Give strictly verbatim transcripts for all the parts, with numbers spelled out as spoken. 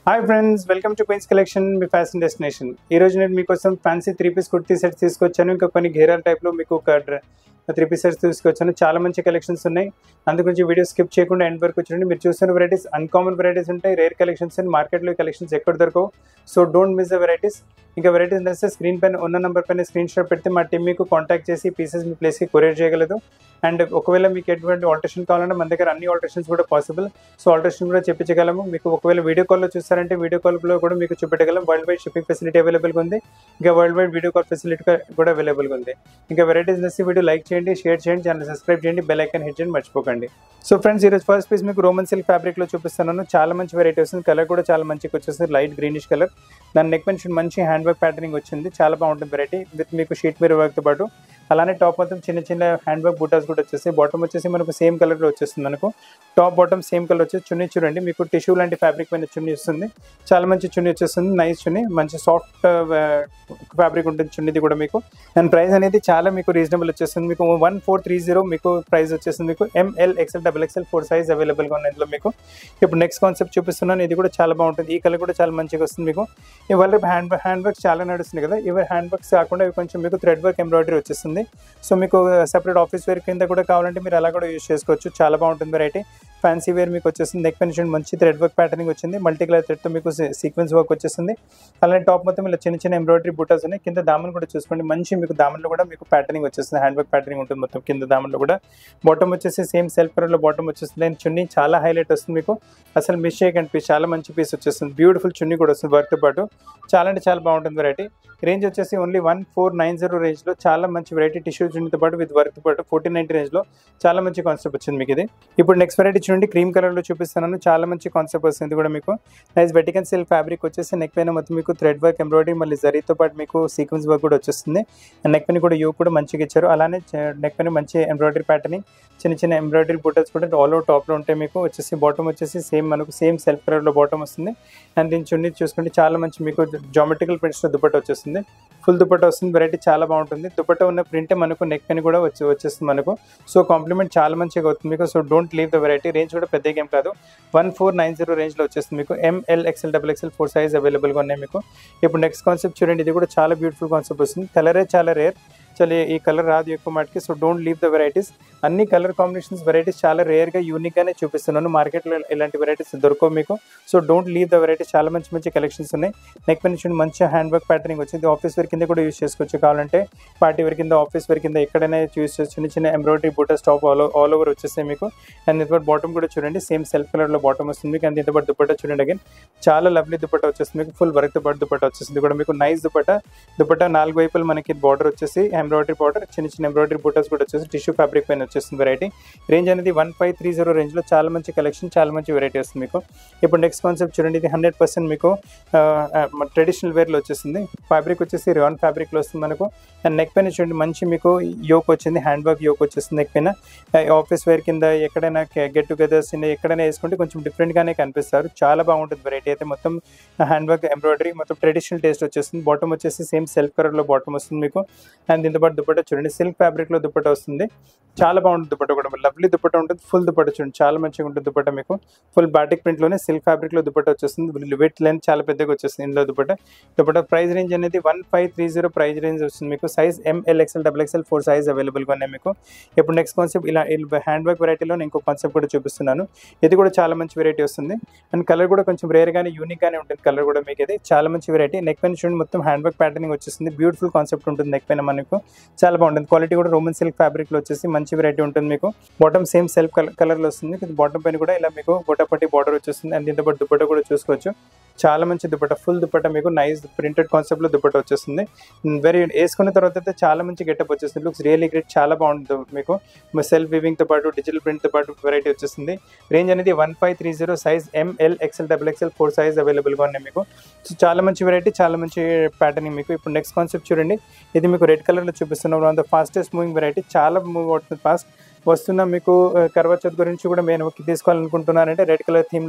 Hi friends, welcome to Queens Collection, మీ fashion destination. ఈ రోజు నేను మీకోసం fancy three piece kurti sets తీసుకొచ్చాను. ఇంకా కొన్ని గేరాల టైప్లో మీకు ఒక త్రీ పీస్ సెట్స్ తీసుకొచ్చాను. చాలా మంచి కలెక్షన్స్ ఉన్నాయి. అందుగురించి వీడియో స్కిప్ చేయకుండా ఎండ్ వరకు వచ్చండి. మీరు చూస్తున్న వెరైటీస్ అన్కామన్ వెరైటీస్ ఉంటాయి, రేర్ కలెక్షన్స్ అండ్ మార్కెట్లో కలెక్షన్స్ ఎక్కడ దొరకవు. So don't miss the varieties. ఇంకా వెరైటీస్ నచ్చితే స్క్రీన్ పైన ఉన్న నెంబర్ పైన స్క్రీన్ షాట్ పెడితే మా టీం మీకు కాంటాక్ట్ చేసి పీసెస్ మీ ప్లేస్కి కొరియర్ చేయగలదు. అండ్ ఒకవేళ మీకు ఎటువంటి ఆల్టరేషన్ కావాలంటే మన దగ్గర అన్ని ఆల్టరేషన్స్ కూడా పాసిబుల్. సో ఆల్టరేషన్ కూడా చెప్పించగలము. మీకు ఒకవేళ వీడియో కాల్లో చూస్తారంటే వీడియో కాల్లో కూడా మీకు చూపెట్టగలం. వరల్డ్ వైడ్ షిప్పింగ్ ఫెసిలిటీ అవైలబుల్గా ఉంది. ఇంకా world wide video call facility కూడా అవైలబుల్గా ఉంది. ఇంకా వెరైటీస్ నచ్చి వీడియో లైక్ చేయండి, షేర్ చేయండి, ఛానల్ సబ్స్క్రైబ్ చేయండి, బెల్ ఐకాన్ హిట్ చేయండి మర్చిపోకండి. సో ఫ్రెండ్స్, ఈరోజు ఫస్ట్ పీస్ మీకు రోమన్ సిల్క్ ఫ్యాబ్రిక్లో చూపిస్తున్నాను. చాలా మంచి వెరైటీ వస్తుంది. కలర్ కూడా చాలా మంచిగా వచ్చేస్తుంది, లైట్ గ్రీనిష్ కలర్. దాని నెక్ పెన్షన్ మంచి హ్యాండ్ వర్క్ ప్యాటర్నింగ్ వచ్చింది. చాలా బాగుంటుంది వెరైటీ విత్ మీకు షీట్ మిర్రర్ వర్క్తో పాటు. అలానే టాప్ మొత్తం చిన్న చిన్న హ్యాండ్ వర్క్ బూటాస్ కూడా వచ్చేస్తాయి. బాటమ్ వచ్చేసి మనకు సేమ్ కలర్లో వచ్చేస్తుంది. మనకు టాప్ బాటమ్ సేమ్ కలర్ వచ్చేసి చున్నీ చూడండి, మీకు టిష్యూ లాంటి ఫ్యాబ్రిక్ పైన చున్నీ వస్తుంది. చాలా మంచి చున్నీ వచ్చేస్తుంది, నైస్ చున్నీ, మంచి సాఫ్ట్ ఫ్యాబ్రిక్ ఉంటుంది చున్నీది కూడా మీకు. అండ్ ప్రైస్ అనేది చాలా మీకు రీజనబుల్ వచ్చేస్తుంది. మీకు వన్ ఫోర్ త్రీ జీరో మీకు ప్రైస్ వచ్చేస్తుంది. మీకు M L XL double XL four size అవైలబుల్గా ఉన్నాయి ఇందులో మీకు. ఇప్పుడు నెక్స్ట్ కాన్సెప్ట్ చూపిస్తున్నాను. ఇది కూడా చాలా బాగుంటుంది. ఈ కలర్ కూడా చాలా మంచిగా వస్తుంది మీకు. ఇవాళ హ్యాండ్ హ్యాండ్ వర్క్ చాలా నడుస్తుంది కదా, ఇవి హ్యాండ్ వర్క్స్ కాకుండా ఇవి కొంచెం మీకు థ్రెడ్ వర్క్ ఎంబ్రాయిడరీ వచ్చేస్తుంది. సో మీకు సెపరేట్ ఆఫీస్ వేర్ కింద కూడా కావాలంటే మీరు అలా కూడా యూజ్ చేసుకోవచ్చు. చాలా బాగుంటుంది వెరైటీ. ఫ్యాన్సీ వేర్ మీకు వచ్చేస్తుంది. నెక్ పెన్షన్ మంచి థ్రెడ్ వర్క్ ప్యాటర్నింగ్ వచ్చింది. మల్టీ కలర్ థ్రెడ్తో మీకు సీక్వెన్స్ వర్క్ వచ్చేస్తుంది. అలానే టాప్ మొత్తం ఇలా చిన్న చిన్న ఎంబ్రాయిడరీ బూటాస్ ఉన్నాయి. కింద దామన్ కూడా చూసుకోండి, మంచి మీకు దామన్లో కూడా మీకు ప్యాటర్నింగ్ వచ్చేస్తుంది. హ్యాండ్ వర్క్ ప్యాటర్నింగ్ ఉంటుంది మొత్తం కింద దామన్లో కూడా. బాటమ్ వచ్చేసి సేమ్ సెల్ఫ్ కలర్లో బాటమ్ వచ్చేస్తుంది. అండ్ చున్నీ చాలా హైలైట్ వస్తుంది మీకు. అసలు మిస్ చేయకండి పీస్, చాలా మంచి పీస్ వచ్చేస్తుంది. బ్యూటిఫుల్ చున్నీ కూడా వస్తుంది వర్క్తో పాటు. చాలా అంటే చాలా బాగుంటుంది వెరైటీ. రేంజ్ వచ్చేసి only one four nine zero రేంజ్లో చాలా మంచి వెరైటీ. టిష్యూ చున్నీతో పాటు విత్ వర్క్తో పాటు ఫోర్టీన్ నైన్టీ రేంజ్లో చాలా మంచి కాన్సెప్ట్ వచ్చింది మీకు ఇది. ఇప్పుడు నెక్స్ట్ వెరైటీ చూడండి, క్రీమ్ కలర్లో చూపిస్తున్నాను. చాలా మంచి కాన్సెప్ట్ వస్తుంది కూడా మీకు. నైస్ వెటికన్ సిల్క్ ఫ్యాబ్రిక్ వచ్చేసి నెక్ పైన మొత్తం మీకు థ్రెడ్ వర్క్ ఎంబ్రాయిడరీ మళ్ళీ జరీతో పాటు మీకు సీక్వెన్స్ వర్క్ కూడా వచ్చేస్తుంది. నెక్ పైన కూడా యూ కూడా మంచిగా ఇచ్చారు. అలానే నెక్ పైన మంచి ఎంబ్రాయిడరీ ప్యాటర్నింగ్, చిన్న చిన్న ఎంబ్రాయిడరీ బూటల్స్ కూడా ఆల్ ఓవర్ టాప్లో ఉంటాయి మీకు. వచ్చేసి బాటమ్ వచ్చేసి సేమ్ మనకు సేమ్ సెల్ఫ్ కలర్లో బాటమ్ వస్తుంది. అండ్ దీని చున్నీ చూసుకుంటే చాలా మంచి మీకు జామెట్రికల్ ప్రింట్స్లో దుపట్టా వచ్చేస్తుంది. ఫుల్ దుపట్టా వస్తుంది. వెరైటీ చాలా బాగుంటుంది. దుపట్టా ఉన్న ప్రింటే మనకు నెక్ పైన కూడా వచ్చి వచ్చేస్తుంది మనకు. సో కాంప్లిమెంట్ చాలా మంచిగా అవుతుంది మీకు. So don't leave the variety. Range కూడా పెద్ద గేమ్ కాదు. వన్ ఫోర్ నైన్ జీరో రేంజ్లో వచ్చేస్తుంది మీకు. M L XL double XL four size అవైలబుల్గా ఉన్నాయి మీకు. ఇప్పుడు నెక్స్ట్ కాన్సెప్ట్ చూడండి, ఇది కూడా చాలా బ్యూటిఫుల్ కాన్సెప్ట్ వస్తుంది. కలరే చాలా రేర్. చలి ఈ కలర్ రాదు ఎక్కువ మాటికి. So don't leave the varieties. అన్ని కలర్ కాంబినేషన్స్ వెరైటీస్ చాలా రేర్గా యూనిక్గానే చూపిస్తున్నాను. మార్కెట్లో ఇలాంటి వెరైటీస్ దొరకవు మీకు. So don't leave the varieties. చాలా మంచి మంచి కలెక్షన్స్ ఉన్నాయి. నెక్ పైన చూడండి మంచి హ్యాండ్ వర్క్ ప్యాటర్నింగ్ వచ్చింది. ఆఫీస్ వేర్ కింద కూడా యూస్ చేసుకోవచ్చు కావాలంటే. పార్టీ వేర్ కింద, ఆఫీస్ వేర్ కింద ఎక్కడైనా యూస్ చేసి చిన్న చిన్న ఎంబ్రాయిడరీ బూటా స్టాప్ ఆల్ ఆల్ ఓవర్ వచ్చేస్తాయి మీకు. అండ్ ఇంత బాటమ్ కూడా చూడండి సేమ్ సెల్ఫ్ కలర్లో బాటమ్ వస్తుంది మీకు. అండ్ ఇంత పాటు దుపట్టా చూడండి అగైన్ చాలా లవ్లీ దుపట్టా వచ్చేస్తుంది మీకు. ఫుల్ వర్క్తో పాటు దుపట్టా వచ్చేస్తుంది కూడా మీకు. నైస్ దుపట్టా. దుపట్టా నాలుగు వైపులు మనకి బార్డర్ వచ్చేసి ఎంబ్రాయిడరీ బార్డర్, చిన్న చిన్న ఎంబ్రాయిడరీ బూటాస్ కూడా వచ్చేసి టిష్యూ ఫ్యాబ్రిక్ పైన వచ్చేస్తుంది వెరైటీ. రేంజ్ అనేది వన్ ఫైవ్ త్రీ జీరో రేంజ్లో చాలా మంచి కలెక్షన్, చాలా మంచి వెరైటీ వస్తుంది మీకు. ఇప్పుడు నెక్స్ట్ కాన్సెప్ట్ చూడండి, ఇది హండ్రెడ్ పర్సెంట్ మీకు ట్రెడిషనల్ వేర్లో వచ్చేసింది. ఫ్యాబ్రిక్ వచ్చేసి రియాన్ ఫ్యాబ్రిక్లో వస్తుంది మనకు. అండ్ నెక్ పైన చూడండి మంచి మీకు యోక్ వచ్చింది, హ్యాండ్ వర్క్ యోక్ వచ్చేస్తుంది నెక్ పైన. ఆఫీస్ వేర్ కింద ఎక్కడైనా గెట్ టుగెదర్స్ ఎక్కడైనా వేసుకుంటే కొంచెం డిఫరెంట్గానే కనిపిస్తారు. చాలా బాగుంటుంది వెరైటీ అయితే. మొత్తం హ్యాండ్ వర్క్ ఎంబ్రాయిడరీ మొత్తం ట్రెడిషనల్ టేస్ట్ వచ్చేస్తుంది. బాటమ్ వచ్చేసి సేమ్ సెల్ఫ్ కలర్లో బాటమ్ వస్తుంది మీకు. అండ్ దీంతో పాటు దుపట్టా చూడండి సిల్క్ ఫ్యాబ్రిక్లో దుపట్టా వస్తుంది. చాలా బాగుంటుంది దుపట్టా కూడా. లవ్లీ దుపట్టా ఉంటుంది. ఫుల్ దుపట్టా చూడండి చాలా మంచిగా ఉంటుంది దుపట్టా మీకు. ఫుల్ బాటిక్ ప్రింట్లోనే సిల్క్ ఫ్యాబ్రిక్లో దుపట్టా వచ్చేస్తుంది. వెయిట్ లెంత్ చాలా పెద్దగా వచ్చేస్తుంది ఇందులో దుపట్టా. దుపట్టా ప్రైస్ రేంజ్ అనేది one five three zero price range వస్తుంది మీకు. Size M L XL double XL four size అవైలబుల్గా ఉన్నాయి మీకు. ఇప్పుడు నెక్స్ట్ కాన్సెప్ట్ ఇలా హ్యాండ్ వర్క్ వెరైటీలో నేను ఇంకో కాన్సెప్ట్ కూడా చూపిస్తున్నాను. ఇది కూడా చాలా మంచి వెరైటీ వస్తుంది. అండ్ కలర్ కూడా కొంచెం రేర్ గానే యూనిక్ గానే ఉంటుంది కలర్ కూడా మీకు. ఇది చాలా మంచి వెరైటీ. నెక్ పైన చూడండి మొత్తం హ్యాండ్ వర్క్ ప్యాటర్నింగ్ వచ్చేస్తుంది. బ్యూటిఫుల్ కాన్సెప్ట్ ఉంటుంది నెక్ పైన మనకు. చాలా బాగుంటుంది. క్వాలిటీ కూడా రోమన్ సిల్క్ ఫ్యాబ్రిక్లో వచ్చేసి మంచి వెరైటీ ఉంటుంది మీకు. బాటమ్ సేమ్ సెల్ఫ్ కలర్లో వస్తుంది. బాటమ్ పైన కూడా ఇలా మీకు గొట్టపట్టి బార్డర్ వచ్చేస్తుంది. అండ్ దీంతో పాటు దుపట్టా కూడా చూసుకోవచ్చు. చాలా మంచి దుపట్టా, ఫుల్ దుపట్టా మీకు. నైస్ ప్రింటెడ్ కాన్సెప్ట్లో దుపట్టా వచ్చేస్తుంది. వెరీ వేసుకున్న తర్వాత అయితే చాలా మంచి గెటప్ వచ్చేస్తుంది. Looks really great. చాలా బాగుంటుంది మీకు. సెల్ఫ్ వివింగ్తో పాటు డిజిటల్ ప్రింట్తో పాటు వెరైటీ వచ్చేస్తుంది. రేంజ్ అనేది one five three zero size M L XL double XL four size అవైలబుల్గా ఉన్నాయి మీకు. సో చాలా మంచి వెరైటీ, చాలా మంచి ప్యాటర్నింగ్ మీకు. ఇప్పుడు నెక్స్ట్ కాన్సెప్ట్ చూడండి, ఇది మీకు రెడ్ కలర్లో చూపిస్తున్నాం. One of the fastest moving variety. చాలా మూవ్ అవుతుంది ఫాస్ట్. వస్తున్న మీకు కర్వా చౌత్ గురించి కూడా నేను తీసుకోవాలనుకుంటున్నానంటే రెడ్ కలర్ థీమ్లో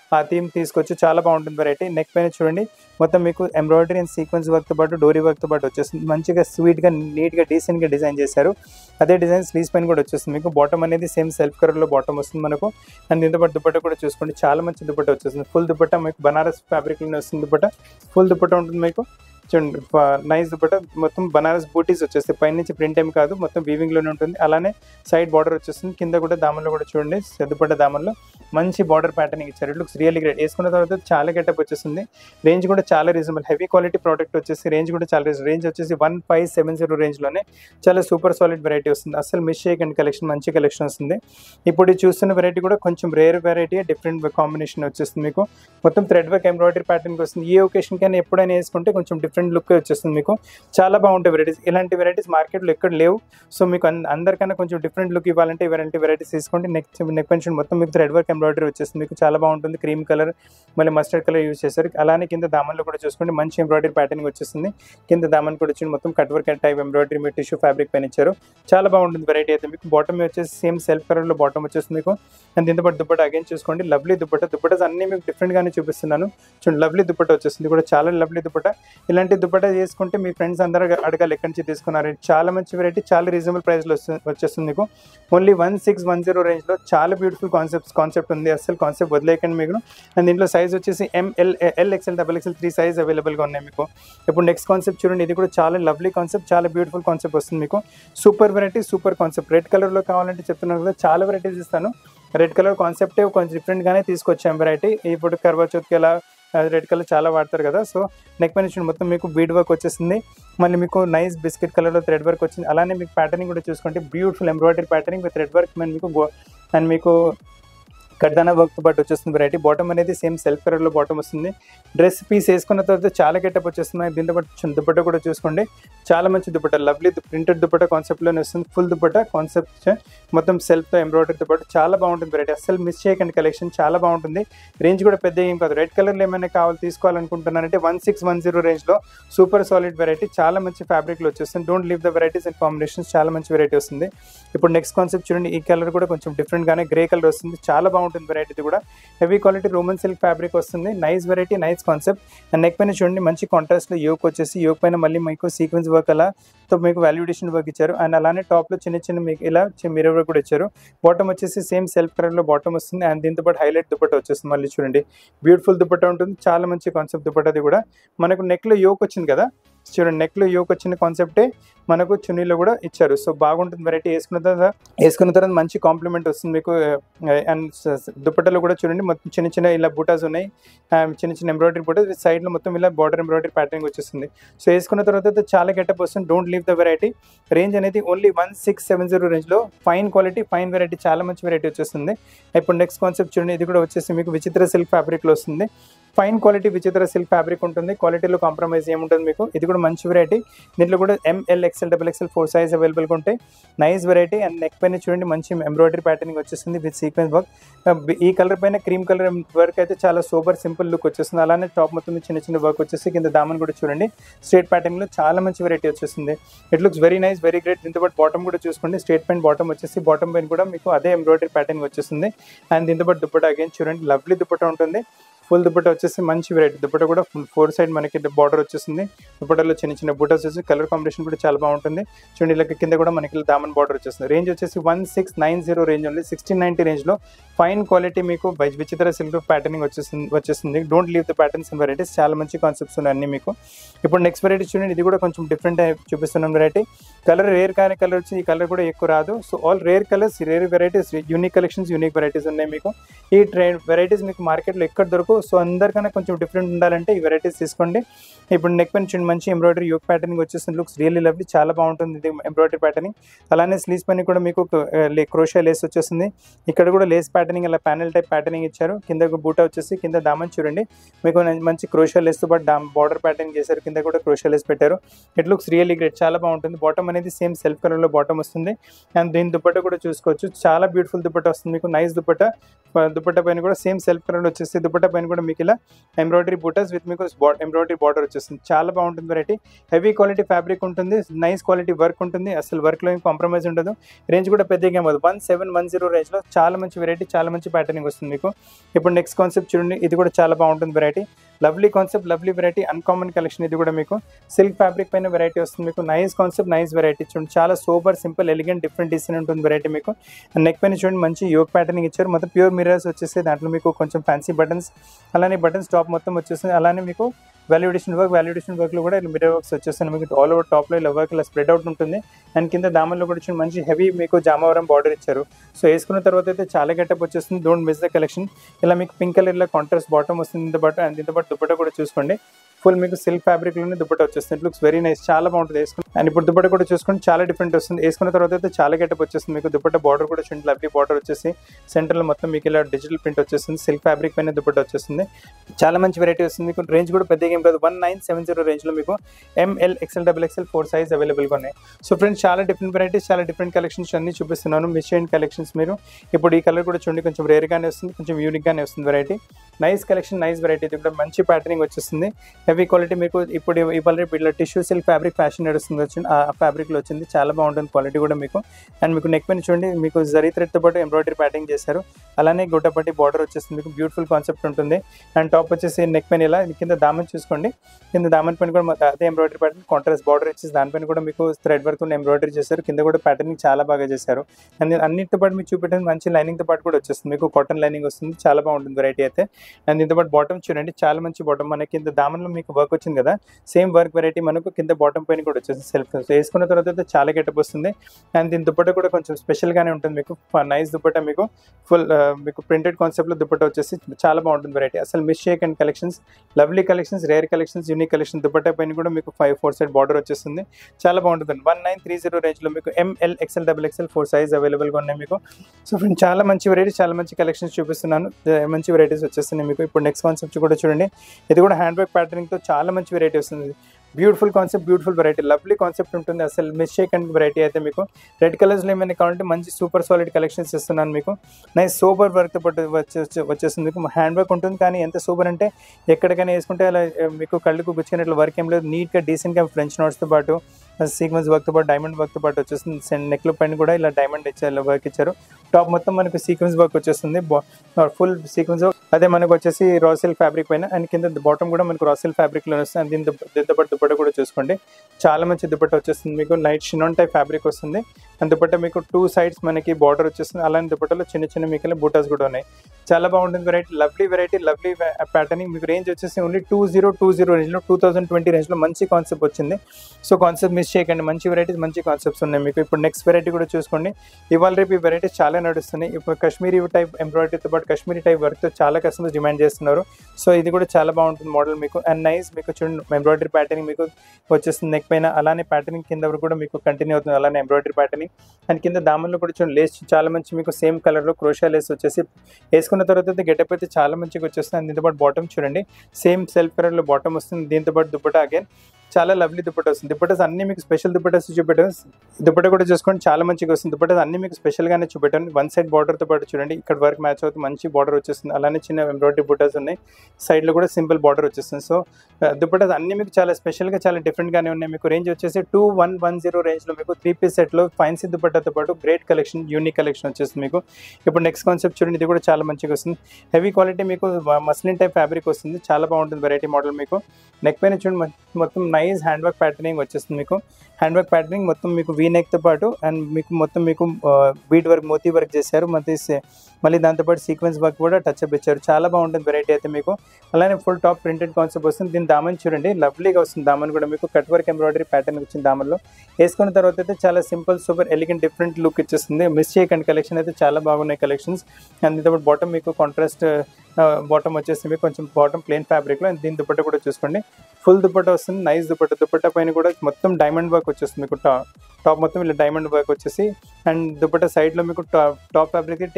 ఆ థీమ్ తీసుకొచ్చి చాలా బాగుంటుంది వెరైటీ. నెక్ పైన చూడండి మొత్తం మీకు ఎంబ్రాయిడరీ అండ్ సీక్వెన్స్ వర్క్తో పాటు డోరీ వర్క్తో పాటు వచ్చేస్తుంది. మంచిగా స్వీట్గా నీట్గా డీసెంట్గా డిజైన్ చేశారు. అదే డిజైన్ స్లీవ్స్ పైన కూడా వచ్చేస్తుంది. మీకు బాటమ్ అనేది సేమ్ సెల్ఫ్ కలర్లో బాటమ్ వస్తుంది మనకు. అండ్ దీంతో పాటు దుపట్టా కూడా చూసుకోండి చాలా మంచి దుపట్టా వచ్చేస్తుంది. ఫుల్ దుపట్టా మీకు బనారస్ ఫ్యాబ్రిక్లోనే వస్తుంది. దుపట్టా ఫుల్ దుపట్టా ఉంటుంది మీకు. చూడండి నైస్ దుపట్టా మొత్తం బనారస్ బూటీస్ వచ్చేస్తాయి. పైన నుంచి ప్రింట్ ఏమి కాదు, మొత్తం వీవింగ్లోనే ఉంటుంది. అలానే సైడ్ బార్డర్ వచ్చేస్తుంది. కింద కూడా దామన్లో కూడా చూడండి దుపట్టా దామన్లో మంచి బార్డర్ ప్యాటర్నింగ్ ఇచ్చారు. It looks really great. వేసుకున్న తర్వాత చాలా గెటప్ వచ్చేస్తుంది. రేంజ్ కూడా చాలా రీజనబుల్, హెవీ క్వాలిటీ ప్రోడక్ట్ వచ్చేసి రేంజ్ కూడా చాలా రీజనబుల్. రేంజ్ వచ్చేసి వన్ ఫైవ్ సెవెన్ జీరో రేంజ్లోనే చాలా సూపర్ సాలిడ్ వెరైటీ వస్తుంది. అసలు మిస్ చేయకండి, కలెక్షన్ మంచి కలెక్షన్ వస్తుంది. ఇప్పుడు ఈ చూస్తున్న వెరైటీ కూడా కొంచెం రేర్ వెరైటీ, డిఫరెంట్ కాంబినేషన్ వచ్చేస్తుంది. మీకు మొత్తం థ్రెడ్ వర్క్ ఎంబ్రాయిడరీ ప్యాటర్న్కి వస్తుంది. ఈ ఒకేషన్ కైనా ఎప్పుడైనా వేసుకుంటే కొంచెం డిఫరెంట్ లుక్ వచ్చేస్తుంది. మీకు చాలా బాగుంటాయి వెరైటీస్. ఇలాంటి వెరైటీస్ మార్కెట్లో ఎక్కడ లేవు. సో మీకు అందరికన్నా కొంచెం డిఫరెంట్ లుక్ ఇవ్వాలంటే ఇలాంటి వెరైటీస్ తీసుకోండి. నెక్ నెక్ పెన్షన్ మొత్తం మీకు థ్రెడ్ వర్క్ ఎంబ్రాయిడరీ వచ్చేస్తుంది. మీకు చాలా బాగుంటుంది. క్రీమ్ కలర్ మళ్ళీ మస్టర్డ్ కలర్ యూజ్ చేశారు. అలానే కింద దామన్లో కూడా చూసుకోండి మంచి ఎంబ్రాయిడరీ ప్యాటర్నింగ్ వచ్చేస్తుంది. కింద దామన్ కూడా వచ్చింది మొత్తం కట్ వర్క్ టైప్ ఎంబ్రాయిడరీ మీరు టిష్యూ ఫ్యాబ్రిక్ పైన ఇచ్చారు. చాలా బాగుంటుంది వెరైటీ అయితే. మీకు బాటమ్ వచ్చేసి సేమ్ సెల్ఫ్ కలర్లో బాటమ్ వచ్చేస్తుంది మీకు. అండ్ దీంతో పాటు దుపట్టా అగైన్ చూసుకోండి లవ్లీ దుపట్టా. దుపట్టాస్ అన్ని మీకు డిఫరెంట్గానే చూపిస్తున్నాను. చూడండి లవ్లీ దుపట్టా వచ్చేస్తుంది కూడా చాలా లవ్లీ దుపట్టా. ఇలాంటి దుపట్టా చేసుకుంటే మీ ఫ్రెండ్స్ అందరూ అడగాలి ఎక్కడి నుంచి తీసుకున్నారు. చాలా మంచి వెరైటీ, చాలా రీజనబుల్ ప్రైస్లో వచ్చేస్తుంది మీకు. Only one six one zero రేంజ్లో చాలా బ్యూటిఫుల్ కాన్సెప్ట్ కాన్సెప్ట్ ఉంది. అసలు కాన్సెప్ట్ వదిలేకండి మీకు. అండ్ దీంట్లో సైజ్ వచ్చేసి M L L XL double XL three size అవైలబుల్గా ఉన్నాయి మీకు. ఇప్పుడు నెక్స్ట్ కాన్సెప్ట్ చూడండి. ఇది కూడా చాలా లవ్లీ కాన్సెప్ట్, చాలా బ్యూటిఫుల్ కాన్సెప్ట్ వస్తుంది మీకు. Super variety, super concept. Red కలర్లో కావాలంటే చెప్తున్నాను కదా చాలా వెరైటీస్ ఇస్తాను. రెడ్ కలర్ కాన్సెప్టే కొంచెం డిఫరెంట్గానే తీసుకొచ్చాం వెరైటీ. ఇప్పుడు కర్వా చౌత్కి ఎలా రెడ్ కలర్ చాలా వాడతారు కదా. సో నెక్ పైన చూడండి మొత్తం మీకు బీడ్ వర్క్ వచ్చేసింది. మళ్ళీ మీకు నైస్ బిస్కెట్ కలర్లో థ్రెడ్ వర్క్ వచ్చింది. అలానే మీకు ప్యాటర్నింగ్ కూడా చూసుకుంటే beautiful embroidery patterning with thread work మీకు అండ్ మీకు కడ్దానా వర్క్తో పాటు వచ్చేస్తుంది వెరైటీ. బాటమ్ అనేది సేమ్ సెల్ఫ్ కలర్లో బాటమ్ వస్తుంది. డ్రెస్ పీస్ వేసుకున్న తర్వాత చాలా గెటప్ వచ్చేస్తుంది. దీంతో పాటు దుపట్టా కూడా చూసుకోండి చాలా మంచి దుపట్టా, లవ్లీ ప్రింటెడ్ దుపట్టా కాన్సెప్ట్లోనే వస్తుంది. ఫుల్ దుపట్టా కాన్సెప్ట్ మొత్తం సెల్ఫ్తో ఎంబ్రాయిడరీతో పాటు చాలా బాగుంటుంది వెరైటీ. అసలు మిస్ చేయకండి, కలెక్షన్ చాలా బాగుంటుంది. రేంజ్ కూడా పెద్ద ఏం కాదు. రెడ్ కలర్లో ఏమైనా కావాలి తీసుకోవాలనుకుంటున్నారంటే వన్ సిక్స్ వన్ జీరో రేంజ్లో సూపర్ సాలిడ్ వెరైటీ, చాలా మంచి ఫ్యాబ్రిక్లో వచ్చేస్తుంది. Don't leave the varieties and combinations, చాలా మంచి వెరైటీ వస్తుంది. ఇప్పుడు నెక్స్ట్ కాన్సెప్ట్ చూడండి. ఈ కలర్ కూడా కొంచెం డిఫరెంట్గానే గ్రే కలర్ వస్తుంది. చాలా బాగుంటుంది వెరైటీ కూడా. Heavy quality Roman silk fabric వస్తుంది. Nice variety, nice concept. And neck పైన చూడండి మంచి కాంట్రాస్ట్లో యోక్ వచ్చేసి యోక్ పైన మళ్ళీ మీకు సీక్వెన్స్ వర్క్ అలా తో మీకు వాల్యుడేషన్ వర్క్ ఇచ్చారు. అండ్ అలానే టాప్లో చిన్న చిన్న మీకు ఇలా మిర్రర్ వర్క్ కూడా ఇచ్చారు. బాటమ్ వచ్చేసి సేమ్ సెల్ఫ్ కలర్లో బాటమ్ వస్తుంది. అండ్ దీంతో పాటు హైలైట్ దుపట్టా వచ్చేస్తుంది. మళ్ళీ చూడండి బ్యూటిఫుల్ దుపట్టా ఉంటుంది. చాలా మంచి కాన్సెప్ట్ దుపట్టాది కూడా. మనకు నెక్లో యోక్ వచ్చింది కదా, చూడండి నెక్లో యోక్ వచ్చిన కాన్సెప్టే మనకు చున్నీలో కూడా ఇచ్చారు. సో బాగుంటుంది వెరైటీ. వేసుకున్న తర్వాత వేసుకున్న తర్వాత మంచి కాంప్లిమెంట్ వస్తుంది మీకు. అండ్ దుపట్టాలో కూడా చూడండి మొత్తం చిన్న చిన్న ఇలా బూటాస్ ఉన్నాయి. చిన్న చిన్న ఎంబ్రాయిడరీ బూటాస్ సైడ్లో మొత్తం ఇలా బార్డర్ ఎంబ్రాయిడరీ ప్యాటర్నింగ్ వచ్చేస్తుంది. సో వేసుకున్న తర్వాత చాలా గెటప్ వస్తుంది. Don't leave the variety. Range అనేది only one six seven zero రేంజ్లో ఫైన్ క్వాలిటీ, ఫైన్ వెరైటీ, చాలా మంచి వెరైటీ వచ్చేస్తుంది. ఇప్పుడు నెక్స్ట్ కాన్సెప్ట్ చూడండి. ఇది కూడా వచ్చేసి మీకు విచిత్ర సిల్క్ ఫ్యాబ్రిక్లో వస్తుంది. Fine quality Vichitra silk fabric ఉంటుంది. క్వాలిటీలో కాంప్రమైజ్ ఏముంటుంది మీకు. ఇది కూడా మంచి వెరైటీ. దీంట్లో కూడా M L XL double XL four size అవైలబుల్గా ఉంటాయి. Nice variety. అండ్ నెక్ పైన చూడండి మంచి ఎంబ్రాయిడరీ ప్యాటర్నింగ్ వచ్చేస్తుంది విత్ సీక్వెన్స్ వర్క్. ఈ కలర్ పైన క్రీమ్ కలర్ వర్క్ అయితే చాలా సూపర్ సింపుల్ లుక్ వచ్చేస్తుంది. అలానే టాప్ మొత్తం చిన్న చిన్న వర్క్ వచ్చేసి కింద దామన్ కూడా చూడండి స్ట్రేట్ ప్యాటర్న్లో చాలా మంచి వెరైటీ వచ్చేస్తుంది. It looks very nice, very great. దీంతో పాటు బాటమ్ కూడా చూసుకోండి స్ట్రేట్ పైన బాటమ్ వచ్చేసి బాటమ్ పైన కూడా మీకు అదే ఎంబ్రాయిడరీ ప్యాటర్నింగ్ వచ్చేస్తుంది. అండ్ దీంతో పాటు దుపట్టా అగైన్ చూడండి లవ్లీ దుపట్టా ఉంటుంది. ఫుల్ దుపట్టా వచ్చేసి మంచి వెరైటీ. దుపట్టా కూడా ఫోర్ సైడ్ మనకి బార్డర్ వచ్చేస్తుంది. దుపట్టాలో చిన్న చిన్న బూటాస్ వచ్చేసి కలర్ కాంబినేషన్ కూడా చాలా బాగుంటుంది. చూడండి ఇలా కింద కూడా మనకి దామన్ బార్డర్ వచ్చేస్తుంది. రేంజ్ వచ్చేసి one six nine zero range only. Sixteen ninety రేంజ్లో ఫైన్ క్వాలిటీ మీకు విచిత్ర సిల్క్ ప్యాటర్నింగ్ వచ్చేస్తుంది వచ్చేస్తుంది don't leave the patterns and varieties. చాలా మంచి కాన్సెప్ట్స్ ఉన్నాయి అన్ని మీకు. ఇప్పుడు నెక్స్ట్ వెరైటీ చూడండి. ఇది కూడా కొంచెం డిఫరెంట్ చూపిస్తున్నాం వెరైటీ. కలర్ రేర్ కానీ కలర్ వచ్చి ఈ కలర్ కూడా ఎక్కువ రాదు. So all rare colours, rare varieties, unique collections, unique varieties ఉన్నాయి మీకు. ఈ ట్రే వెరైటీస్ మీకు మార్కెట్లో ఎక్కడ దొరకవు. సో అందరికన్నా కొంచెం డిఫరెంట్ ఉండాలంటే ఈ వెరైటీస్ తీసుకోండి. ఇప్పుడు నెక్ పైన చూడండి మంచి ఎంబ్రాయిడరీ యోక్ ప్యాటర్నింగ్ వచ్చేస్తుంది. లుక్స్ రియల్లీ లవ్లీ, చాలా బాగుంటుంది ఇది ఎంబ్రాయిడరీ ప్యాటర్నింగ్. అలానే స్లీవ్స్ పైన కూడా మీకు క్రోషియా లేస్ వచ్చేస్తుంది. ఇక్కడ కూడా లేస్ ప్యాటర్నింగ్ అలా ప్యానెల్ టైప్ ప్యాటర్నింగ్ ఇచ్చారు. కింద బూటా వచ్చేసి కింద దామన్ చూడండి మీకు మంచి క్రోషియా లేస్తో పాటు డామ్ బార్డర్ ప్యాటర్నింగ్ చేశారు. కింద కూడా క్రోషియా లేస్ పెట్టారు. ఇట్ లుక్స్ రియల్లీ గ్రేట్, చాలా బాగుంటుంది. బాటమ్ అనేది సేమ్ సెల్ఫ్ కలర్లో బాటమ్ వస్తుంది. అండ్ దీని దుపట్టా కూడా చూసుకోవచ్చు. చాలా బ్యూటిఫుల్ దుపట్టా వస్తుంది మీకు. నైస్ దుపట్టా. దుపట్టా పైన కూడా సేమ్ సెల్ఫ్ కలర్లో వచ్చేసి దుపట్టా పైన పైన కూడా మీకు ఇలా ఎంబ్రాయిడరీ బూటాస్ విత్ మీకు ఎంబ్రాయిడరీ బార్డర్ వచ్చేస్తుంది. చాలా బాగుంటుంది వెరైటీ. హెవీ క్వాలిటీ ఫ్యాబ్రిక్ ఉంటుంది, నైస్ క్వాలిటీ వర్క్ ఉంటుంది, అసలు వర్క్లో ఏం కాంప్రమైజ్ ఉండదు. రేంజ్ కూడా పెద్దగా ఏమవుతుంది, వన్ సెవెన్ వన్ జీరో రేంజ్లో చాలా మంచి వెరైటీ, చాలా మంచి ప్యాటర్నింగ్ వస్తుంది మీకు. ఇప్పుడు నెక్స్ట్ కాన్సెప్ట్ చూడండి, ఇది కూడా చాలా బాగుంటుంది variety. Lovely concept, lovely variety, uncommon collection. ఇది కూడా మీకు సిల్క్ ఫ్యాబ్రిక్ పైన వెరైటీ వస్తుంది మీకు. Nice concept, nice variety. చూడండి చాలా super simple elegant different design ఉంటుంది వెరైటీ మీకు. నెక్ పైన చూడండి మంచి యోక్ ప్యాటర్నింగ్ ఇచ్చారు, మొత్తం ప్యూర్ మిరర్స్ వచ్చేసి దాంట్లో మీకు కొంచెం ఫ్యాన్సీ బటన్స్, అలానే బటన్స్ టాప్ మొత్తం వచ్చేస్తుంది. అలానే మీకు వాల్యుడేషన్ వర్క్, వాల్యుడేషన్ వర్క్లో కూడా ఇలా మిరర్ వర్క్స్ వచ్చేస్తాయి మీకు. ఆల్ ఓవర్ టాప్లో ఇలా వర్క్ ఇలా స్ప్రెడ్ అవుట్ ఉంటుంది. అండ్ కింద దామన్లో కూడా చూడండి మంచి హెవీ మీకు జామవరం బార్డర్ ఇచ్చారు. సో వేసుకున్న తర్వాత అయితే చాలా గెటప్ వచ్చేస్తుంది. Don't miss the collection. ఇలా మీకు పింక్ కలర్లో కాంట్రాస్ట్ బాటమ్ వస్తుంది దీంతో పాటు. అండ్ దీంతో పాటు దుపట్టా కూడా చూసుకోండి, ఫుల్ మీకు సిల్క్ ఫ్యాబ్రిక్లోనే దుపట్టా వచ్చేస్తుంది. ఇట్ లుక్స్ వెరీ నైస్, చాలా బాగుంటుంది వేసుకుని. అండ్ ఇప్పుడు దుపట్టా కూడా చూసుకొని చాలా డిఫరెంట్ వస్తుంది. వేసుకున్న తర్వాత అయితే చాలా గెటప్ వచ్చేస్తుంది మీకు. దుపట్టా బార్డర్ కూడా చూడండి, లవ్లీ బార్డర్ వచ్చేసి సెంటర్లో మొత్తం మీకు ఇలా డిజిటల్ ప్రింట్ వచ్చేస్తుంది. సిల్క్ ఫ్యాబ్రిక్ పైన దుపట్టా వచ్చేస్తుంది. చాలా మంచి వెరైటీ వస్తుంది మీకు. రేంజ్ కూడా పెద్దగా ఏం కాదు, వన్ నైన్ సెవెన్ జీరో రేంజ్లో మీకు M L XL double XL four size అవైలబుల్గా ఉన్నాయి. సో ఫ్రెండ్స్ చాలా డిఫరెంట్ వెరైటీస్, చాలా డిఫరెంట్ కలెక్షన్స్ అన్ని చూపిస్తున్నాను. మిస్ చేయండి కలెక్షన్స్ మీరు. ఇప్పుడు ఈ కలర్ కూడా చూడండి కొంచెం రేర్గానే వస్తుంది, కొంచెం యూనిక్గానే వస్తుంది variety. Nice collection, nice variety. ఇది కూడా మంచి ప్యాటర్నింగ్ వచ్చేస్తుంది, హెవీ క్వాలిటీ మీకు. ఇప్పుడు ఇవాళ రేపు ఇట్లా టిష్యూ సిల్క్ ఫ్యాబ్రిక్ ఫ్యాషన్ నడుస్తుంది వచ్చింది, ఆ ఫ్యాబ్రిక్లో వచ్చింది. చాలా బాగుంటుంది క్వాలిటీ కూడా మీకు. అండ్ మీకు నెక్ పైన చూడండి మీకు జరీ థ్రెడ్తో పాటు ఎంబ్రాయిడరీ ప్యాటర్నింగ్ చేశారు. అలానే గుట్టపట్టి బార్డర్ వచ్చేస్తుంది మీకు. బ్యూటిఫుల్ కాన్సెప్ట్ ఉంటుంది. అండ్ టాప్ వచ్చేసి నెక్ పైన ఇలా కింద దామన్ చూసుకోండి, కింద దామన్ పైన కూడా అదే ఎంబ్రాయిడరీ ప్యాటర్న్ కాంట్రాస్ట్ బార్డర్ వచ్చేసి దానిపైన కూడా మీకు థ్రెడ్ వర్క్ ఎంబ్రాయిడరీ చేశారు. కింద కూడా ప్యాటర్నింగ్ చాలా బాగా చేశారు. అండ్ అన్నిటితో పాటు మీకు చూపెట్టింది మంచి లైనింగ్తో పాటు కూడా వచ్చేస్తుంది మీకు. కాటన్ లైనింగ్ వస్తుంది, చాలా బాగుంటుంది వెరైటీ అయితే. అండ్ దీంతో పాటు బాటమ్ చూడండి, చాలా మంచి బాటమ్. మనకి కింద దామన్లో మీకు వర్క్ వచ్చింది కదా, సేమ్ వర్క్ వెరైటీ మనకు కింద బాటమ్ పైన కూడా వచ్చేసి సెల్ఫ్. వేసుకున్న తర్వాత అయితే చాలా గెటప్ వస్తుంది. అండ్ దీని దుపట్టా కూడా కొంచెం స్పెషల్గానే ఉంటుంది మీకు. నైస్ దుపట్టా మీకు, ఫుల్ మీకు ప్రింటెడ్ కాన్సెప్ట్లో దుపట్టా వచ్చేసి చాలా బాగుంటుంది వెరైటీ. అసలు మిస్ చేయకండి collections, lovely collections, rare collections, unique collection. Dupatta పైన కూడా మీకు ఫైవ్ ఫోర్ సైడ్ బార్డర్ వచ్చేస్తుంది, చాలా బాగుంటుంది. వన్ నైన్ త్రీ జీరో రేంజ్లో మీకు M L XL double XL four size అవైలబుల్గా ఉన్నాయి మీకు. సో ఫ్రెండ్స్ చాలా మంచి వెరైటీ, చాలా మంచి కలెక్షన్స్ చూపిస్తున్నాను. మంచి వెరైటీస్ వచ్చేస్తున్నాయి మీకు. ఇప్పుడు నెక్స్ట్ కాన్సెప్ట్ కూడా చూడండి, ఇది కూడా హ్యాండ్ బ్యాగ్ ప్యాటర్నింగ్తో చాలా మంచి వెరైటీ వస్తుంది. Beautiful concept, beautiful variety, lovely concept ఉంటుంది. అసలు మిస్ చేయకండి వెరైటీ అయితే మీకు. రెడ్ కలర్స్లో ఏమైనా కావాలంటే మంచి సూపర్ సాలిడ్ కలెక్షన్స్ ఇస్తున్నాను మీకు. నైస్ సూపర్ వర్క్తో పాటు వచ్చే వచ్చేస్తుంది మీకు. హ్యాండ్ వర్క్ ఉంటుంది, కానీ ఎంత సూపర్ అంటే ఎక్కడికైనా వేసుకుంటే అలా మీకు కళ్ళకు గుచ్చినట్లు వర్క్ ఏం లేదు. నీట్గా డీసెంట్గా ఫ్రెంచ్ నోట్స్తో పాటు సీక్వెన్స్ వర్క్తో పాటు డైమండ్ వర్క్తో పాటు వచ్చేస్తుంది. నెక్ల పైన కూడా ఇలా డైమండ్ ఇచ్చారు, వర్క్ ఇచ్చారు. టాప్ మొత్తం మనకు సీక్వెన్స్ వర్క్ వచ్చేస్తుంది, ఫుల్ సీక్వెన్స్ వర్క్. అదే మనకు వచ్చేసి రాసిల్ ఫ్యాబ్రిక్ పైన. అండ్ కింద బాటమ్ కూడా మనకు రాసిల్ ఫ్యాబ్రిక్లో వస్తుంది. అండ్ దీంతో దీంతో పాటు దుపట్టా కూడా చూసుకోండి, చాలా మంచి దుపట్టా వచ్చేస్తుంది మీకు. లైట్ షినాన్ టైప్ ఫ్యాబ్రిక్ వస్తుంది. అండ్ దుపట్టా మీకు టూ సైడ్స్ మనకి బార్డర్ వచ్చేస్తుంది. అలానే దుపట్టాలో చిన్న చిన్న మీకు బూటాస్ కూడా ఉన్నాయి. చాలా బాగుంటుంది variety, lovely variety, lovely patterning. మీకు రేంజ్ వచ్చేసి only two zero two zero రేంజ్లో, టూ థౌసండ్ ట్వంటీ రేంజ్లో మంచి కాన్సెప్ట్ వచ్చింది. సో కాన్సెప్ట్ మిస్ చేయకండి, మంచి వెరైటీస్, మంచి కాన్సెప్ట్స్ ఉన్నాయి మీకు. ఇప్పుడు నెక్స్ట్ వెరైటీ కూడా చూసుకోండి. ఇవాళ రేపు ఈ వెరైటీస్ చాలా నడుస్తున్నాయి. ఇప్పుడు కాశ్మీరీ టైప్ ఎంబ్రాయిడరీతో పాటు కాశ్మీరీ టైప్ వర్క్తో చాలా కస్టమర్స్ డిమాండ్ చేస్తున్నారు. సో ఇది కూడా చాలా బాగుంటుంది మోడల్ మీకు. అండ్ నైస్ మీకు చూడండి ఎంబ్రాయిడరీ ప్యాటర్నింగ్ మీకు వచ్చేస్తుంది నెక్ పైన. అలానే ప్యాటర్నింగ్ కింద వరకు కూడా మీకు కంటిన్యూ అవుతుంది, అలానే ఎంబ్రాయిడరీ ప్యాటర్నింగ్. అండ్ కింద దామన్లో కూడా చూడండి లేస్ చాలా మంచి మీకు సేమ్ కలర్లో క్రోషియా లేస్ వచ్చేసి వేసుకున్న తర్వాత అయితే గెటప్ అయితే చాలా మంచిగా వచ్చేస్తుంది. అండ్ దీంతో పాటు బాటమ్ చూడండి, సేమ్ సెల్ఫ్ కలర్లో బాటమ్ వస్తుంది. దీంతో పాటు దుపట్టా అగైన్ చాలా లవ్లీ దుపట్టా వస్తుంది. దుపట్టాస్ అన్ని మీకు స్పెషల్ దుపట్టాస్ చూపెట్టాను. దుపట్టా కూడా చూసుకోండి, చాలా మంచిగా వస్తుంది. దుపట్టాస్ అన్ని మీకు స్పెషల్గానే చూపెట్టాను. వన్ సైడ్ బార్డర్తో పాటు చూడండి, ఇక్కడ వర్క్ మ్యాచ్ అవుతుంది, మంచి బార్డర్ వచ్చేస్తుంది. అలానే చిన్న ఎంబ్రాయిడరీ బుట్టాస్ ఉన్నాయి, సైడ్లో కూడా సింపుల్ బార్డర్ వచ్చేస్తుంది. సో దుపట్టాస్ అన్ని మీకు చాలా స్పెషల్గా, చాలా డిఫరెంట్గానే ఉన్నాయి మీకు. రేంజ్ వచ్చేసి టూ వన్ వన్ జీరో రేంజ్లో మీకు త్రీ పీస్ సెట్లో ఫైన్సీ దుపట్టాతో పాటు గ్రేట్ కలెక్షన్, యూనిక్ కలెక్షన్ వచ్చేస్తుంది మీకు. ఇప్పుడు నెక్స్ట్ కాన్సెప్ట్ చూడండి, ఇది కూడా చాలా మంచిగా వస్తుంది. హెవీ క్వాలిటీ మీకు మస్లిన్ టైప్ ఫ్యాబ్రిక్ వస్తుంది, చాలా బాగుంటుంది వెరైటీ మోడల్ మీకు. నెక్ పైన చూడండి మొత్తం నైస్ హ్యాండ్ వర్క్ ప్యాటర్నింగ్ వచ్చేస్తుంది మీకు. హ్యాండ్ వర్క్ ప్యాటర్నింగ్ మొత్తం మీకు వీ నెక్తో పాటు అండ్ మీకు మొత్తం మీకు బీడ్ వర్క్, మోతీ వర్క్ చేశారు. మళ్ళీ మళ్ళీ దాంతోపాటు సీక్వెన్స్ వర్క్ కూడా టచ్ అప్ ఇచ్చారు. చాలా బాగుంటుంది వెరైటీ అయితే మీకు. అలానే ఫుల్ టాప్ ప్రింటెడ్ కాన్సెప్ట్ వస్తుంది. దీని దామన్ చూడండి, లవ్లీగా వస్తుంది. దామన్ కూడా మీకు కట్ వర్క్ ఎంబ్రాయిడరీ ప్యాటర్న్ వచ్చింది దామన్లో. వేసుకున్న తర్వాత అయితే చాలా simple, super elegant, different look ఇచ్చేస్తుంది. మిస్ చేయకండి, కలెక్షన్ అయితే చాలా బాగున్నాయి కలెక్షన్స్. అండ్ దీంతో బాటమ్ మీకు కాంట్రాస్ట్ బాటమ్ వచ్చేసి మీకు కొంచెం బాటమ్ ప్లెయిన్ ఫ్యాబ్రిక్లో. అండ్ దీని దుపట్టా కూడా చూసుకోండి, ఫుల్ దుపట్టా వస్తుంది, నైస్ దుపట్టా. దుపట్టా పైన కూడా మొత్తం డైమండ్ వర్క్ వచ్చేస్తుంది మీకు. టాప్ టాప్ మొత్తం ఇలా డైమండ్ వర్క్ వచ్చేసి. అండ్ దుపట్టా సైడ్లో మీకు టాప్ టాప్ ఫ్యాబ్రిక్ టేపింగ్ అంటే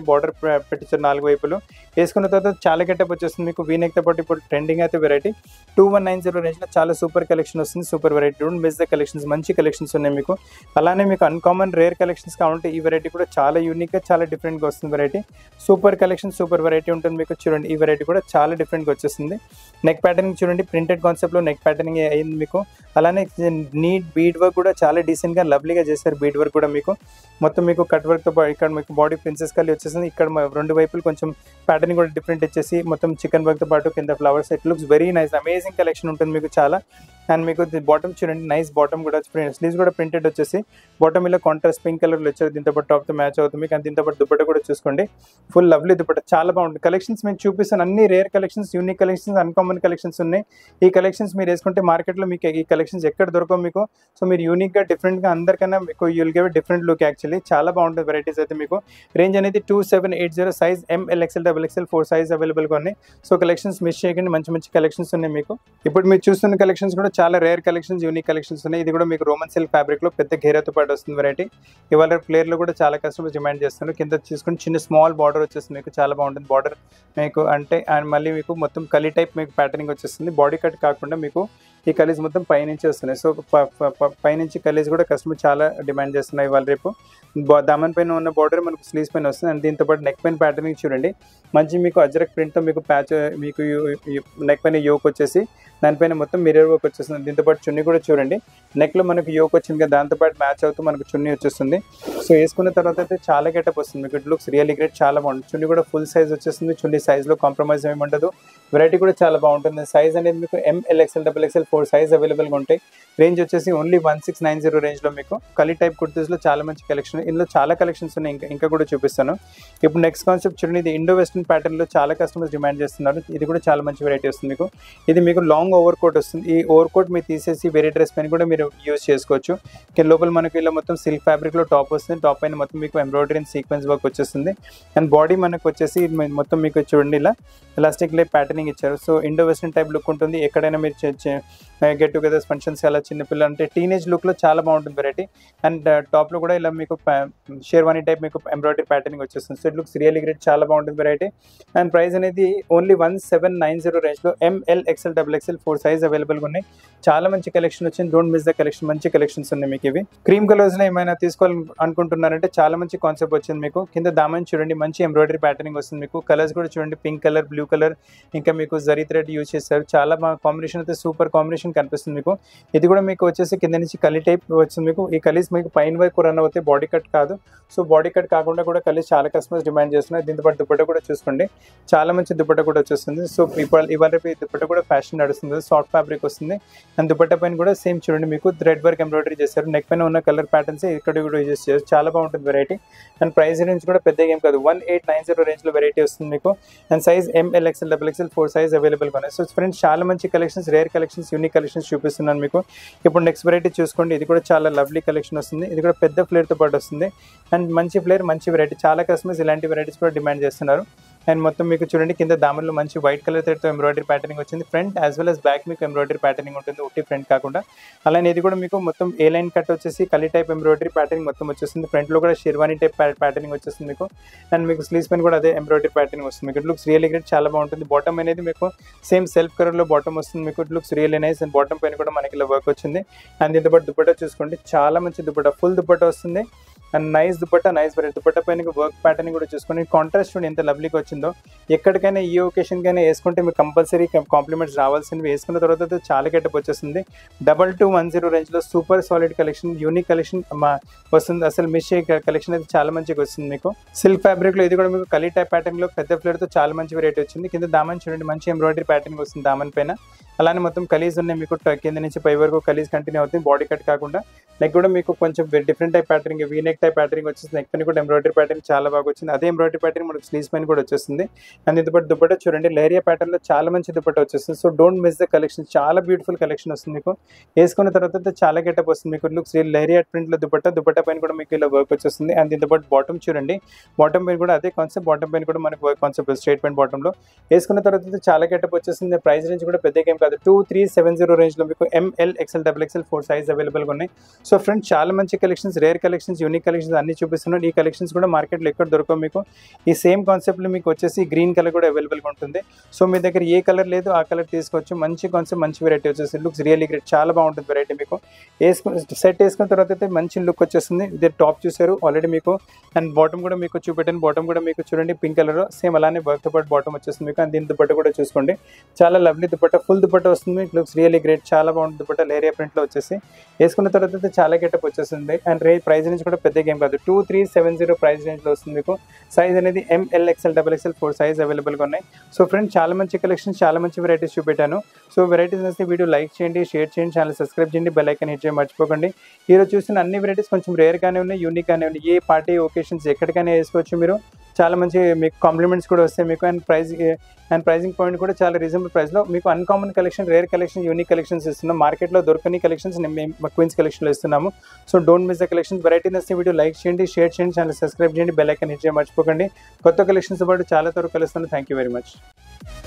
బార్డర్ పెట్టించారు నాలుగు వైపులు. వేసుకున్న తర్వాత చాలా గెటప్ వచ్చేస్తుంది మీకు. వీ నెక్తో పాటు ఇప్పుడు ట్రెండింగ్ అయితే variety two one nine zero రేంజ్లో చాలా సూపర్ కలెక్షన్ వస్తుంది. Super variety, don't miss the collections. మంచి కలెక్షన్స్ ఉన్నాయి మీకు. అలానే మీకు అన్కామన్ రేర్ కలెక్షన్స్ కావాలంటే ఈ వెరైటీ కూడా చాలా యూనిక్గా చాలా డిఫరెంట్గా వస్తుంది variety. Super collection, super variety ఉంటుంది మీకు. చూడండి ఈ వెరైటీ కూడా చాలా డిఫరెంట్గా వచ్చేస్తుంది. నెక్ ప్యాటర్నింగ్ చూడండి, ప్రింటెడ్ కాన్సెప్ట్లో నెక్ ప్యాటర్నింగ్ అయింది మీకు. అలానే నీట్ బీడ్ వర్క్ కూడా చాలా డీసెంట్గా లవ్లీగా చేశారు. బీడ్ వర్క్ కూడా మీకు మొత్తం మీకు కట్ వర్క్తో ఇక్కడ మీకు బాడీ ప్రిన్సెస్ కలి వచ్చేసింది. ఇక్కడ రెండు వైపులు కొంచెం ప్యాటర్నింగ్ కూడా డిఫరెంట్ వచ్చేసి మొత్తం చికెన్ వర్క్తో పాటు కింద flowers. It looks very nice, amazing collection ఉంటుంది మీకు చాలా. అండ్ మీకు బాటమ్ చూడండి, నైస్ బాటమ్ కూడా, స్లీవ్స్ కూడా ప్రింటెడ్ వచ్చేసి బాటమ్ ఇలా కాంట్రాస్ట్ పింక్ కలర్లో వచ్చారు. దీంతో పాటు టాప్తో మ్యాచ్ అవుతుంది మీకు. అండ్ దీంతో పాటు దుపట్ట కూడా చూసుకోండి, ఫుల్ లవ్లీ దుపట్ట, చాలా బాగుంటుంది. కలెక్షన్స్ మేము చూపిస్తాను, అన్ని rare collections, unique collections, uncommon collections ఉన్నాయి. ఈ కలెక్షన్స్ మీరు వేసుకుంటే మార్కెట్లో మీకు ఈ కలెక్షన్స్ ఎక్కడ దొరకవు మీకు. సో మీరు యూనిక్గా డిఫరెంట్గా అందరికన్నా మీకు you'll give different look actually. చాలా బాగుంటుంది వెరైటీస్ అయితే మీకు. రేంజ్ అనేది two seven eight zero size M L XL double XL four size అవైలబుల్గా ఉన్నాయి. సో కలెక్షన్స్ మిస్ చేయకండి, మంచి మంచి కలెక్షన్స్ ఉన్నాయి మీకు. ఇప్పుడు మీరు చూస్తున్న కలెక్షన్స్ కూడా చాలా రేర్ కలెక్షన్స్, యూనిక్ కలెక్షన్స్ ఉన్నాయి. ఇది కూడా మీకు రోమన్ సిల్క్ ఫ్యాబ్రిక్లో పెద్ద ఘేరాతో పాటు వస్తుంది వెరైటీ. ఇవాళ ప్లేయర్లో కూడా చాలా కస్టమర్స్ డిమాండ్ చేస్తున్నారు. కింద చూసుకుని చిన్న స్మాల్ బార్డర్ వచ్చేస్తుంది మీకు, చాలా బాగుంటుంది బార్డర్ మీకు. అంటే అండ్ మళ్ళీ మీకు మొత్తం కలీ టైప్ మీకు ప్యాటర్నింగ్ వచ్చేస్తుంది. బాడీ కట్ కాకుండా మీకు ఈ కలీజ్ మొత్తం పైనుంచి వస్తున్నాయి. సో పైనుంచి కలీజ్ కూడా కస్టమర్ చాలా డిమాండ్ చేస్తున్నాయి ఇవాళ రేపు. దామన్ పైన ఉన్న బార్డర్ మనకు స్లీవ్స్ పైన వస్తుంది. అండ్ దీంతో పాటు నెక్ పైన ప్యాటర్నింగ్ చూడండి, మంచి మీకు అజరక్ ప్రింట్తో మీకు ప్యాచ్, మీకు నెక్ పైన యోక్ వచ్చేసి దానిపైన మొత్తం మిర్రర్ వర్క్ వచ్చేస్తుంది. దీంతో పాటు చున్నీ కూడా చూడండి, నెక్లో మనకు యోక్ వచ్చింది కదా, దాంతోపాటు మ్యాచ్ అవుతూ మనకు చున్నీ వచ్చేస్తుంది. సో వేసుకున్న తర్వాత అయితే చాలా గెటప్ వస్తుంది మీకు. ఇట్ లుక్స్ రియల్లీ గ్రేట్, చాలా బాగుంటుంది. చున్నీ కూడా ఫుల్ సైజ్ వచ్చేస్తుంది. చున్నీ సైజ్లో కాంప్రమైజ్ ఏమి ఉండదు. వెరైటీ కూడా చాలా బాగుంటుంది. సైజ్ అనేది మీకు M L XL double XL four size అవైలబుల్గా ఉంటాయి. రేంజ్ వచ్చేసి only one six nine zero రేంజ్లో మీకు. కలీ టైప్ కుర్తీస్లో చాలా మంచి కలెక్షన్, ఇందులో చాలా కలెక్షన్స్ ఉన్నాయి. ఇంకా ఇంకా కూడా చూపిస్తాను. ఇప్పుడు నెక్స్ట్ కాన్సెప్ట్ చూడండి, ఇది ఇండో వెస్టర్న్ ప్యాటర్న్లో చాలా కస్టమర్స్ డిమాండ్ చేస్తున్నారు. ఇది కూడా చాలా మంచి వెరైటీ వస్తుంది మీకు. ఇది మీకు లాంగ్ ఓవర్ కోట్ వస్తుంది. ఈ ఓవర్ కోట్ మీరు తీసేసి వేరే డ్రెస్ పైన కూడా మీరు యూజ్ చేసుకోవచ్చు. లోపల మనకి ఇలా మొత్తం సిల్క్ ఫ్యాబ్రిక్లో టాప్ వస్తుంది. టాప్ పైన మొత్తం మీకు ఎంబ్రాయిడరీ అండ్ సీక్వెన్స్ వర్క్ వచ్చేస్తుంది. అండ్ బాడీ మనకు వచ్చేసి మొత్తం మీకు చూడండి ఇలా ఎలాస్టిక్ లైప్ ప్యాటర్నింగ్ ఇచ్చారు. So indo western type look ఉంటుంది. ఎక్కడైనా మీరు గెట్ టుగెదర్స్ ఫంక్షన్స్ అలా చిన్నపిల్లలు అంటే టీనేజ్ లుక్లో చాలా బాగుంటుంది వెరైటీ. అండ్ టాప్లో కూడా ఇలా మీకు షేర్వానీ టైప్ మీకు ఎంబ్రాయిడరీ ప్యాటర్నింగ్ వచ్చేస్తుంది. So it looks really great, చాలా బాగుంటుంది వెరైటీ. అండ్ ప్రైస్ అనేది only one seven nine zero రేంజ్లో M L XL double XL four size అవైలబుల్గా ఉన్నాయి. చాలా మంచి కలెక్షన్ వచ్చింది, డోంట్ మిస్ ద కలెక్షన్. మంచి కలెక్షన్స్ ఉన్నాయి మీకు. ఇవి క్రీమ్ కలర్స్లో ఏమైనా తీసుకోవాలి అనుకుంటున్నారంటే చాలా మంచి కాన్సెప్ట్ వచ్చింది మీకు. కింద దామన్ చూడండి, మంచి ఎంబ్రాయిడరీ ప్యాటర్నింగ్ వస్తుంది మీకు. కలర్స్ కూడా చూడండి, పింక్ కలర్, బ్లూ కలర్, ఇంకా మీకు జరీ థ్రెడ్ యూజ్ చేస్తారు. చాలా బాగా కాంబినేషన్ అయితే సూపర్ కాంబినేషన్ కనిపిస్తుంది మీకు. ఇది కూడా మీకు వచ్చేసి కింద నుంచి కలీ టైప్ వచ్చింది మీకు. ఈ కలీస్ మీకు పైన వైపు రన్ అవుతాయి, బాడీ కట్ కాదు. సో బాడీ కట్ కాకుండా కూడా కలీస్ చాలా కస్టమర్స్ డిమాండ్ చేస్తున్నారు. దీంతో పాటు దుపట్ట కూడా చూసుకోండి, చాలా మంచి దుపట్ట కూడా వచ్చేస్తుంది. సో ఇవాళ ఇవాళ రేపు ఈ దుపట్ట కూడా ఫ్యాషన్ నడుస్తుంది, సాఫ్ట్ ఫ్యాబ్రిక్ వస్తుంది. అండ్ దుపట్ట పైన కూడా సేమ్ చూడండి, మీకు థ్రెడ్ వర్క్ ఎంబ్రాయిడరీ చేశారు. నెక్ పైన ఉన్న కలర్ ప్యాటర్న్స్ ఇక్కడ కూడా యూజ్ చేస్తారు. చాలా బాగుంటుంది వెరైటీ. అండ్ ప్రైస్ రేంజ్ కూడా పెద్ద ఏం కాదు, వన్ ఎయిట్ నైన్ జీరో రేంజ్లో వెరైటీ వస్తుంది మీకు. And size M L XL double XL four size అవైలబుల్గా ఉన్నాయి. సో ఫ్రెండ్స్ చాలా మంచి collections, rare collections, unique collections చూపిస్తున్నాను మీకు. ఇప్పుడు నెక్స్ట్ వెరైటీ చూసుకోండి, ఇది కూడా చాలా లవ్లీ కలెక్షన్ వస్తుంది. ఇది కూడా పెద్ద ఫ్లేర్తో పాటు వస్తుంది. అండ్ మంచి ఫ్లేర్, మంచి వెరైటీ. చాలా కస్టమర్స్ ఇలాంటి వెరైటీస్ కూడా డిమాండ్ చేస్తున్నారు. అండ్ మొత్తం మీకు చూడండి, కింద దామన్లో మంచి వైట్ కలర్ థ్రెడ్తో ఎంబ్రాయిడరీ ప్యాటర్నింగ్ వచ్చింది. Front as well as back మీకు ఎంబ్రాయిడరీ ప్యాటర్నింగ్ ఉంటుంది, ఉట్టి ఫ్రంట్ కాకుండా. అలానే ఇది కూడా మీకు మొత్తం ఏ లైన్ కట్ వచ్చేసి కలీ టైప్ ఎంబ్రాయిడరీ ప్యాటర్నింగ్ మొత్తం వచ్చేస్తుంది. ఫ్రంట్లో కూడా షెర్వానీ టైప్ ప్యాటర్నింగ్ వచ్చేస్తుంది మీకు. అండ్ మీకు స్లీవ్స్ పైన కూడా అదే ఎంబ్రాయిడరీ ప్యాటర్నింగ్ వస్తుంది మీకు. ఇట్ లుక్స్ రియల్లీ గ్రేట్, చాలా బాగుంటుంది. బాటమ్ అనేది మీకు సేమ్ సెల్ఫ్ కలర్లో బాటమ్ వస్తుంది మీకు. It looks really nice. And bottom పైన కూడా మనకి ఇలా వర్క్ వచ్చింది. అండ్ దీంతో పాటు దుపట్టా చూసుకోండి, చాలా మంచి దుపట్టా, ఫుల్ దుపట్టా వస్తుంది. And nice dupatta, nice variety. Dupatta పైన వర్క్ ప్యాటర్నింగ్ కూడా చూసుకోండి. కాంట్రాస్ట్ చూడండి ఎంత లవ్లీగా వచ్చిందో. ఎక్కడికైనా ఈ ఒకేషన్కైనా వేసుకుంటే మీకు కంపల్సరీ కాంప్లిమెంట్స్ రావాల్సింది. వేసుకున్న తర్వాత చాలా గెటప్ వచ్చేస్తుంది. డబల్ టూ వన్ జీరో రేంజ్లో super solid collection, unique collection మా వస్తుంది. అసలు మిస్ అయ్యే కలెక్షన్ అయితే చాలా మంచిగా వస్తుంది మీకు. సిల్క్ ఫ్యాబ్రిక్లో ఇది కూడా మీకు కలీ టైప్ ప్యాటర్న్లో పెద్ద ఫ్లేర్తో చాలా మంచి వెరైటీ వచ్చింది. కింద దామన్ చూడండి, మంచి ఎంబ్రాయిడరీ ప్యాటర్నింగ్ వస్తుంది దామన్ పైన. అలానే మొత్తం కలీస్ ఉన్నాయి మీకు. కింద నుంచి పై వరకు కలీస్ కంటిన్యూ అవుతుంది, బాడీ కట్ కాకుండా. నెక్ కూడా మీకు కొంచెం different type patterning, V neck type patterning వచ్చేసి. నెక్ పైన కూడా ఎంబ్రాయిడరీ ప్యాటర్నింగ్ చాలా బాగా వచ్చింది. అదే ఎంబ్రాయిడరీ ప్యాటర్నింగ్ మనకు స్లీవ్స్ పైన కూడా వచ్చేస్తుంది. అండ్ దీంతో పాటు దుపట్టా చూడండి, లేరియా ప్యాటర్న్లో చాలా మంచి దుపట్టా వచ్చేస్తుంది. So don't miss the collection, చాలా బ్యూటిఫుల్ కలెక్షన్ వస్తుంది మీకు. వేసుకున్న తర్వాత చాలా గెటప్ వస్తుంది మీకు. లుక్స్ లేరియా ప్రింట్లో దుపట్టా, దుపట్టా పైన కూడా మీకు ఇలా వర్క్ వచ్చేస్తుంది. అండ్ దీంతో పాటు బాటమ్ చూడండి, బాటమ్ పైన కూడా అదే కాన్సెప్ట్. బాటమ్ పైన కూడా మనకు వర్క్ కాన్సెప్ట్ స్ట్రైట్ ప్యాంట్ బాటంలో వేసుకున్న తర్వాత చాలా గెటప్ వచ్చేస్తుంది. ప్రైస్ రేంజ్ కూడా పెద్ద ఏం కాదు, టూ త్రీ సెవెన్ జీరో రేంజ్లో మీకు M L XL double XL four size అవైలబుల్గా ఉన్నాయి. సో ఫ్రెండ్స్ చాలా మంచి collections, rare collections, unique collections అన్ని చూపిస్తున్నాను. ఈ కలెక్షన్స్ కూడా మార్కెట్లో ఎక్కడ దొరకవు మీకు. ఈ సేమ్ కాన్సెప్ట్లో మీకు వచ్చేసి గ్రీన్ కలర్ కూడా అవైలబుల్గా ఉంటుంది. సో మీ దగ్గర ఏ కలర్ లేదు ఆ కలర్ తీసుకోవచ్చు. మంచి కాన్సెప్ట్, మంచి వెరైటీ వచ్చేసి లుక్స్ రియల్లీ గ్రేట్, చాలా బాగుంటుంది వెరైటీ. మీకు వేసుకుని సెట్ వేసుకున్న తర్వాత అయితే మంచి లుక్ వచ్చేస్తుంది. ఇది టాప్ చూసారు ఆల్రెడీ మీకు, అండ్ బాటమ్ కూడా మీకు చూపెట్టాను. బాటమ్ కూడా మీకు చూడండి పింక్ కలర్, సేమ్ అలానే వర్క్తో పాటు బాటమ్ వచ్చేస్తుంది మీకు. అండ్ దీని దుపట్ట కూడా చూసుకోండి, చాలా లవ్లీ దుపట్ట, ఫుల్ దుపట్ట వస్తుంది మీకు. లుక్స్ రియల్లీ గ్రేట్, చాలా బాగుంటుంది దుపట్ట. లేరియా ప్రింట్లో వచ్చేసి వేసుకున్న తర్వాత అయితే చాలా గెటప్ వచ్చేస్తుంది. అండ్ రే ప్రైస్ రేంజ్ కూడా పెద్ద గేమ్ కాదు, two three seven zero price రేంజ్లో వస్తుంది మీకు. సైజ్ అనేది M L XL double XL four size అవైలబుల్గా ఉన్నాయి. సో ఫ్రెండ్స్ చాలా మంచి కలెక్షన్స్, చాలా మంచి వెరైటీస్ చూపెట్టాను. సో వెరైటీస్ వస్తే వీడియో లైక్ చేయండి, షేర్ చేయండి, ఛానల్ సబ్స్క్రైబ్ చేయండి, బెల్ ఐకాన్ హిట్ చేయడం మర్చిపోకండి. ఈరోజు చూసిన అన్ని వెరైటీస్ కొంచెం రేర్గానే ఉన్నాయి, యూనిక్గానే ఉన్నాయి. ఏ పార్టీ ఒకేషన్స్ ఎక్కడికైనా వేసుకోవచ్చు మీరు. చాలా మంచి మీకు కాంప్లిమెంట్స్ కూడా వస్తాయి మీకు. And price and pricing point కూడా చాలా రీజనబుల్ ప్రైస్లో మీకు uncommon collection, rare collection, unique collections ఇస్తున్నాం. మార్కెట్లో దొరకని కలెక్షన్స్ మేము క్వీన్స్ కలెక్షన్లో ఇస్తున్నాము. So don't miss the collections. Variety నచ్చితే వీడియో లైక్ చేయండి, షేర్ చేయండి, ఛానల్ సబ్స్క్రైబ్ చేయండి, బెల్ ఐకాన్ హిట్ చేయడం మర్చిపోకండి. కొత్త కలెక్షన్స్ పాటు చాలా త్వరగా కలుస్తాను. Thank you very much.